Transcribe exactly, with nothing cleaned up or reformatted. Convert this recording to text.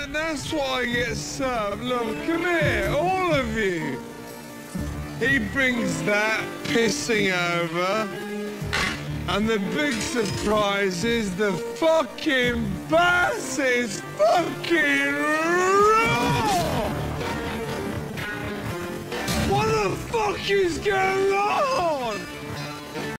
And that's what I get served. Look, come here, all of you. He brings that pissing over. And the big surprise is the fucking bass is fucking raw! What the fuck is going on?